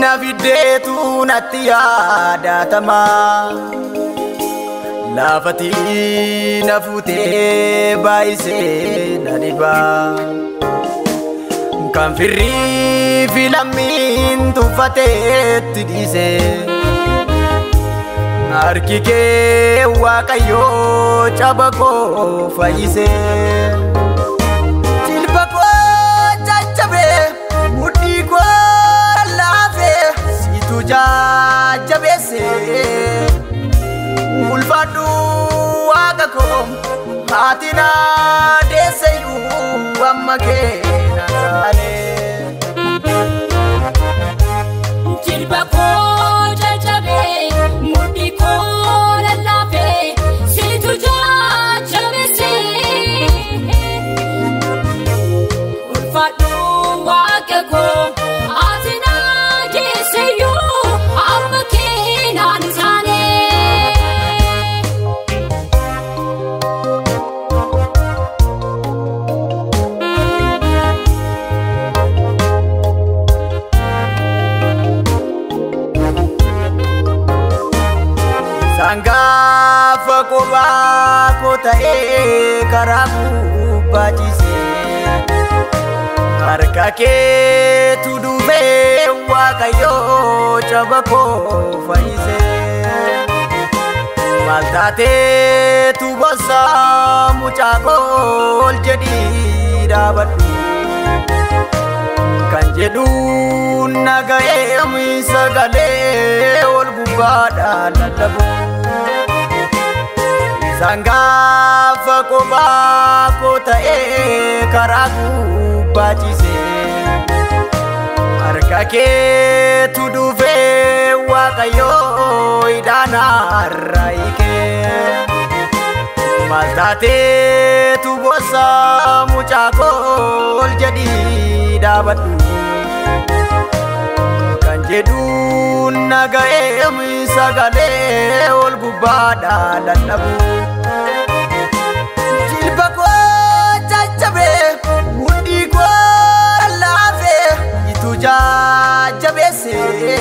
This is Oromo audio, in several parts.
na fiddeetu natti yaadatama lafati na fuutee baay'isee na dhiba kan firrii fi lammiin tuffateetti dhiise harki kee Waaqayyoo caba koo fayyise jilba koo jajjabee mudhii koo laafee situ jajjabeesse ulfaadhu Waaqa koo haati na deesseyyuu amma kee na taane jilba koo jajjabee mudhii koo laafee situ jajjabeesse ulfaadhu Waaqa koo haati na deesseyyuu amma kee na taane. Sangafa kophaa koo ta'ee karaa gubbaachise harka keetu dhufee Waaqayyoo caba koo fayyise maal taateetu gosa mucaa koo ol jedhii dhaabadhu kan jedhu naga'ee sagalee ol gubbaadhaan lallabu sangafa kophaa koo ta'ee karaa gubbaachise harka keetu dhufee Waaqayyoo idhaanarra hiikee maal taateetu gosa mucaa koo ol jedhii dhaabadhu kan jedhu naga'ee sagalee ol gubbaadhaan lallabu jilba koo jajjabee mudhii koo laafee situ jajjabeesse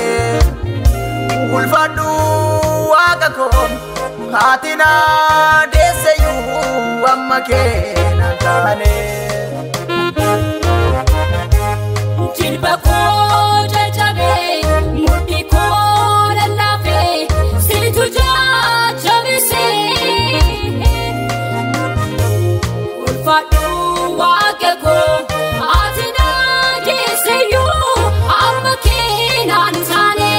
ulfaadhu Waaqa koo haati na deesseyyuu amma kee na taane jilba koo jajjabee mudhii koo laafee situ jajjabeesse ulfaadhu Waaqa koo haati na deesseyyuu amma kee na taane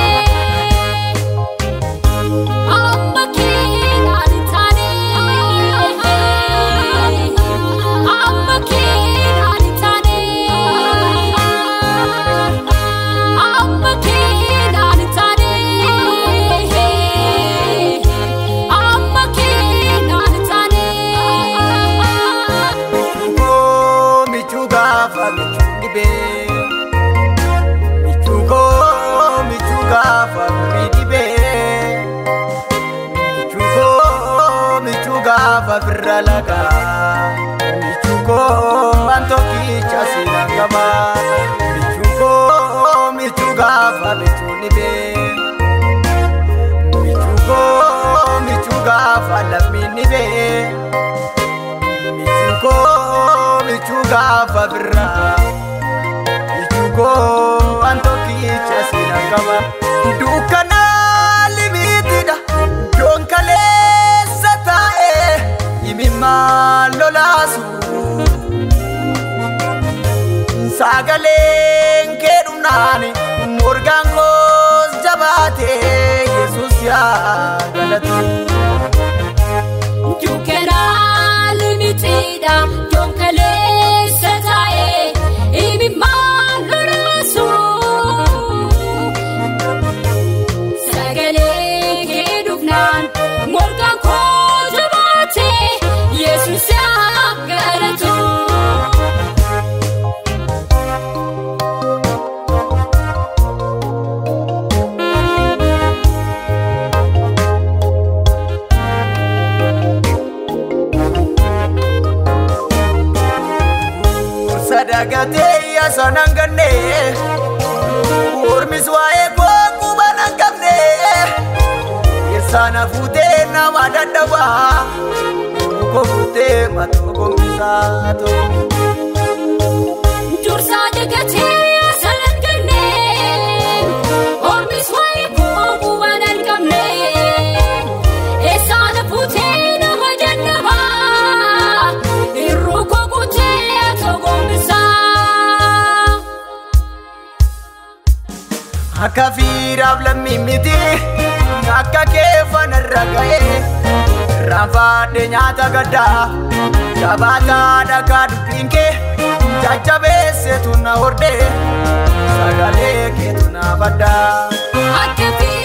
amma kee na taane amma kee na taane amma kee na taane amma kee na taane. michuu gaafa michuu dhibee michuu koo michuu gaafa firrii dhibee michuu gaafa firra lagaa michuu koo an tokkicha sinaan qaba michuu gaafa michuu dhibee michuu gaafa lammiin dhibee michuu gaafa firra michuu koo an tokkicha sinaan qaba dukkana limitiidha iddoon kaleessa taa'ee imimmaan lolaasu sagaleen kee dhumnaani morgaan koos jabaatee Yesuus yaa galatu dukkana limitiidha iddoon kaleessa taa'ee imimmaan lolaasu sagaleen kee dhumnaan morgaan koo jabaatee Yesuus yaa galatu. Sadagatee ya sanangane Ormis waa'ee koo quban hin qabne Sana fuutee nama dadhabaa Koo fuutee matoo gombisaa ta'u Dursaa dagatee asalan kanneen Ormis waa'ee koo quban hin qabne Sana fuutee nama dadhabaa Irruu koo guutee atoo gombisaa Akka fiiraaf lammii miti Akka keefan irra ga'ee Raanfaadhe nyaata gaddaa Jabaataa dhagaa dubbiin kee Jajjabeesseetu na hordee Sagalee keetu na baddaa Akka